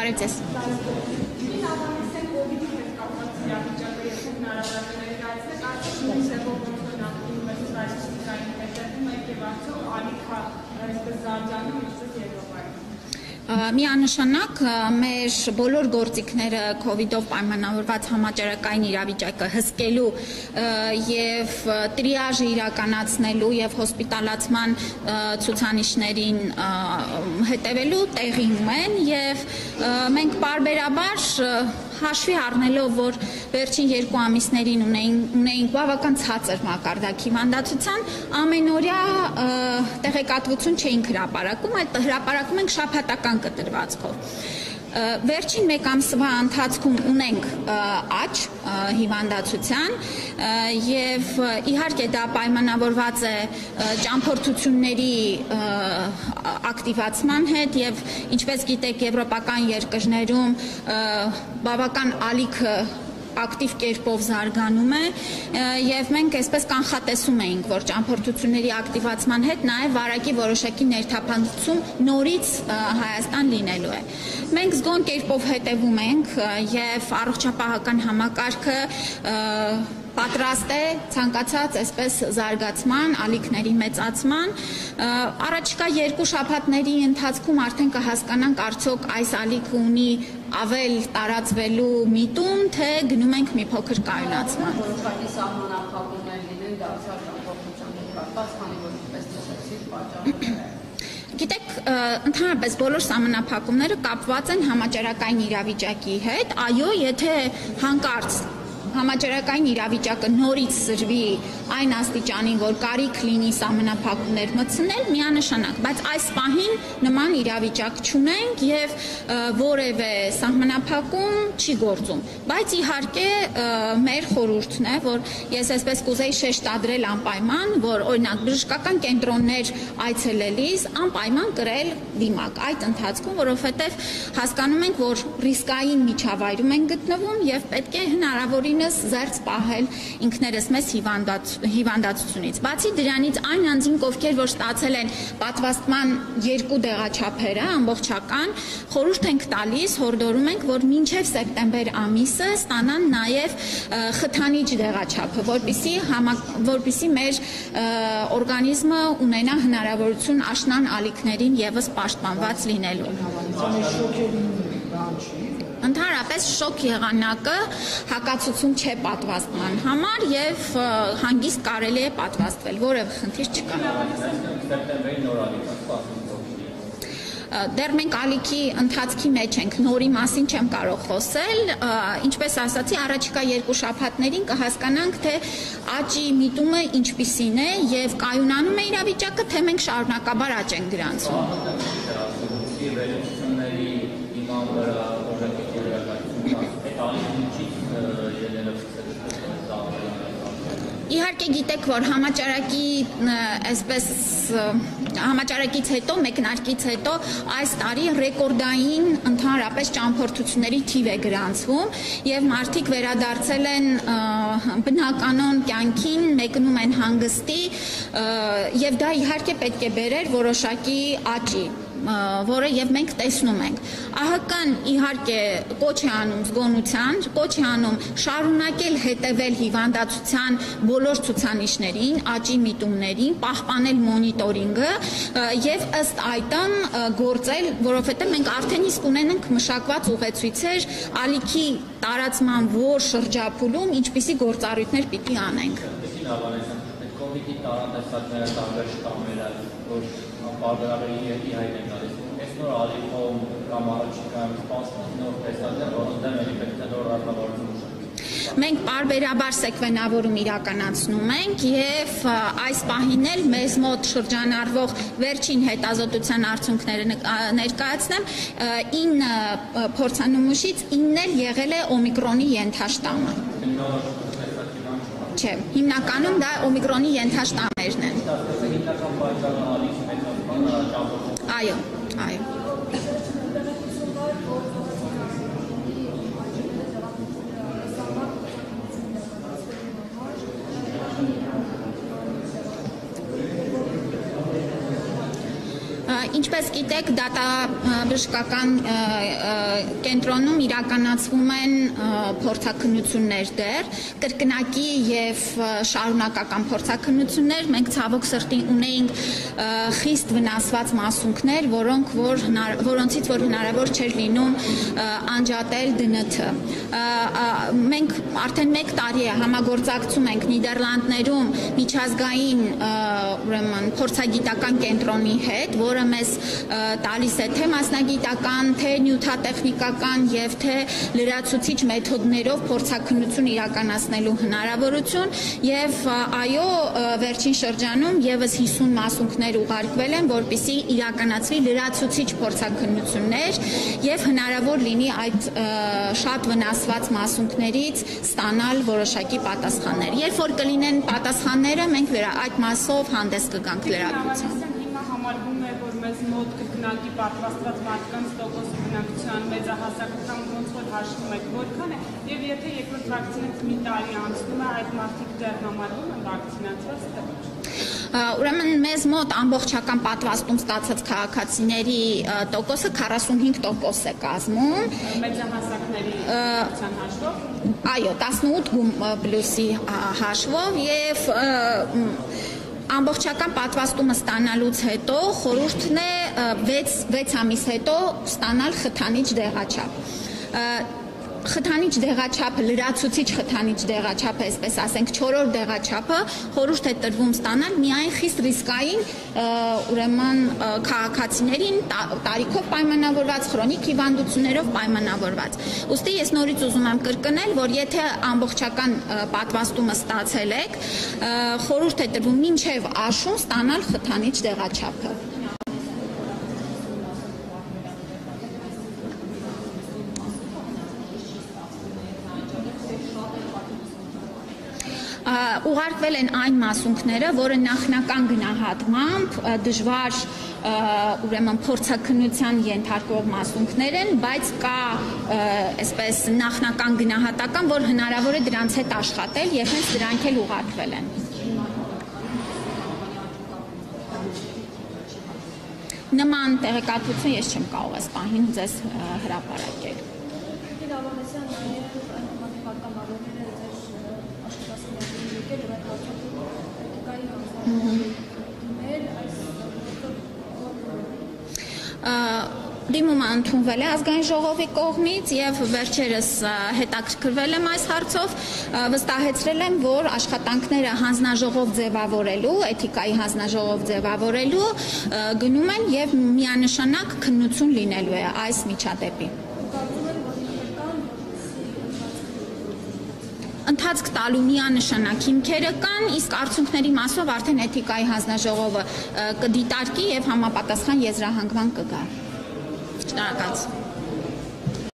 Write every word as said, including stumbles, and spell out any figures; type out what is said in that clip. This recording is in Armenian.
Բարև ձեզ։ Միանշանակ մեր բոլոր գործիքները քովիդով պայմանավորված համաճարակային իրավիճակը հսկելու եւ տրիաժը իրականացնելու եւ հոսպիտալացման ցուցանիշներին հետևելու տեղում են եւ մենք պարբերաբար հաշվի առնելով, որ վերջին երկու ամիսներին ունեինք բավական ցածր մակարդակի հիվանդացության, ամենօրյա տեղեկատվություն չէինք հրապարակում, այլ հրապարակում ենք շաբաթական կտրվածքով։ Վերջին մեկ ամսվա ընթացքում ունենք աճ հիվանդացության եւ իհարկե դա պայմանավորված է ճամփորդությունների ակտիվացման հետ եւ ինչպես գիտեք եվրոպական երկրներում բավական ալիքը ակտիվ կերպով զարգանում է եւ մենք այսպես կանխատեսում էինք, որ ճամփորդությունների ակտիվացման հետ նաեւ վարակի որոշակի ներթափանցում նորից Հայաստան լինելու է։ Մենք զգոն կերպով հետևում ենք եւ առողջապահական համակարգը պատրաստ է ցանկացած այսպես զարգացման, ալիքների մեծացման, առաջիկա երկու շաբաթների ընթացքում արդեն կհասկանանք արդյոք այս ալիքը ունի ավել տարածվելու միտում, թե գնում ենք մի փոքր կայունացման։ Որոշակի սահմանափակումներ լինեն դարձյալ ճամփորդության հետ կապված, քանի որ ինչպես նշեցիք, պատճառները Գիտեք, ընդհանրապես բոլոր սահմանափակումները կապված են համաճարակային իրավիճակի հետ, այո, եթե հանկարծ համաճարակային իրավիճակը նորից սրվի այն աստիճանին, որ կարիք լինի սահմանափակումներ մտցնել, միանշանակ, բայց այս պահին նման իրավիճակ չունենք եւ որևէ սահմանափակում չի գործում։ Բայց իհարկե մեր խորհուրդն է, որ ես այսպես կուզեի շեշտադրել անպայման, որ օրինակ բժշկական կենտրոններ այցելելիս անպայման կրել դիմակ այդ ընթացքում, որովհետեւ հասկանում ենք, որ ռիսկային միջավայրում են գտնվում եւ պետք է հնարավորին զերծ պահել ինքներս մեզ հիվանդացությունից։ Բացի դրանից այն անձինք, ովքեր որ ստացել են պատվաստման երկու դեղաչափերը ամբողջական, խորհուրդ ենք տալիս, հորդորում ենք, որ մինչև սեպտեմբեր ամիսը ստանան նաև խթանիչ դեղաչափը, որպեսզի որպեսզի մեր օրգանիզմը ունենա հնարավորություն աշնան ալիքներին եւս պաշտպանված լինելու։ Ընդհանրապես շոկ եղանակը հակացություն չէ պատվաստման համար եւ հանգիստ կարելի է պատվաստվել, որևէ խնդիր չկա։ Դեռ մենք ալիքի ընթացքի մեջ ենք, նորի մասին չեմ կարող խոսել, ինչպես ասացի, առաջիկա երկու շաբաթներին կհասկանանք, թե աճի միտումը ինչպիսին է եւ կայունանում է իրավիճակը, թե մենք շարունակաբար աճ ենք գրանցում։ Իհարկե գիտեք, որ համաճարակի այսպես համաճարակից հետո, մեկնարկից հետո այս տարի ռեկորդային ընդհանրապես ճամփորդությունների թիվ է գրանցվում եւ մարդիկ վերադարձել են բնականon կյանքին, մեկնում են հանգստի եւ դա իհարկե պետք է բերեր որոշակի աճի, որը եւ մենք տեսնում ենք։ ԱՀԿ-ն իհարկե կոչ է անում զգոնության, կոչ է անում շարունակել հետևել հիվանդացության բոլոր ցուցանիշներին, աճի միտումներին, պահպանել մոնիտորինգը եւ ըստ այդմ գործել, որովհետեւ մենք արդեն իսկ ունենք մշակված ուղեցույցեր ալիքի տարածման որ շրջափուլում ինչպիսի գործառույթներ պիտի անենք։ Կովիդի տարատեսակները տարբեր շտամները, որ բարբերաբար ի հայտ են գալիս, այս նոր ալիքով կամ առաջիկայում սպասվում նոր տեսակներ, որոնց դեմ էլի պետք է նոր ռազմավարություն ուշադրություն։ Մենք բարբերաբար սեկվենավորում իրականացնում ենք եւ այս պահին էլ մեզ մոտ շրջանառվող վերջին հետազոտության արդյունքները ներկայացնեմ, ինը փորձանմուշից ինն էլ եղել է օմիկրոնի ենթաշտամը։ Չէ, հիմնականում դա օմիկրոնի ենթաշտամերն են։ Այո, այո։ Ինչպես գիտեք, դատաբժշկական կենտրոնում իրականացվում են փորձաքննություններ դեռ, կրկնակի եւ շարունակական փորձաքննություններ, մենք ցավոք սրտի ունեինք խիստ վնասված մասունքներ, որոնք որ որոնցից որ հնարավոր չէր լինում անջատել դն թ։ Մենք արդեն մեկ տարի է համագործակցում ենք Նիդերլանդներում միջազգային ուրեմն փորձագիտական կենտրոնի հետ, որը մեզ տալիս է թե մասնագիտական, թե նյութատեխնիկական եւ թե լրացուցիչ մեթոդներով փորձաքննություն իրականացնելու հնարավորություն եւ այո, վերջին շրջանում եւս հիսուն մասունքներ ուղարկվել են, որպեսզի իրականացվի լրացուցիչ փորձաքննություններ եւ հնարավոր լինի այդ շատ վնասված մասունքներից ստանալ որոշակի պատասխաններ։ Երբ որ կլինեն պատասխանները, մենք այդ մասով հանդես կգանք լրատվությամբ։ Հիմա համարվում է, որ մեզ մոտ կրկնակի պատվաստված մարդկանց տոկոսի բնակչության մեծահասակական ոնց որ հաշվում եք, որքան է, եւ եթե երկրորդ վակցինից մի տարի անցնում է, այդ մարդիկ դեռ համարվում են վակցինացված, թե ոչ։ Ուրեմն մեզ մոտ ամբողջական պատվաստում ստացած քաղաքացիների տոկոսը քառասունհինգ տոկոս է կազմում։ Մեծահասակների հաշվով։ Այո, տասնութ պլյուսի հաշվով եւ ամբողջական պատվաստումը ստանալուց հետո խորհուրդն է վեց ամիս հետո ստանալ խթանիչ դեղաչափ։ Խթանիչ դեղաչափը, լրացուցիչ խթանիչ դեղաչափը, այսպես ասենք, չորրորդ դեղաչափը խորհուրդ է տրվում ստանալ միայն խիստ ռիսկային ուրեմն քաղաքացիներին տարիքով պայմանավորված, քրոնիկ հիվանդություններով պայմանավորված։ Ուստի ես նորից ուզում եմ կրկնել, որ եթե ամբողջական պատվաստումը ստացել եք, խորհուրդ է տրվում մինչև աշուն ստանալ խթանիչ դեղաչափը։ Ուղարկվել են այն մասունքները, որը նախնական գնահատմամբ դժվար ուրեմն փորձաքննության ենթարկող մասունքներ են, բայց կա այսպես նախնական գնահատական, որ հնարավոր է դրանց հետ աշխատել եւ հենց դրանք էլ ուղարկվել են։ Նման տեղեկատվություն ես չեմ կարող այս պահին ձեզ հրապարակել։ Դիմումը ընդունվել է ազգային ժողովի կողմից եւ վերջերս հետաքրքրվել եմ այս հարցով, վստահեցրել եմ, որ աշխատանքները հանձնաժողով ձևավորելու, էթիկայի հանձնաժողով ձևավորելու գնում են եւ միանշանակ քննություն լինելու է այս միջադեպի։ Ընթացք տալու միանշանակ հիմքերը կան, իսկ արդյունքների մասով արդեն էթիկայի հանձնաժողովը կդիտարկի եւ համապատասխան եզրահանգման կգա։ Շնորհակալություն։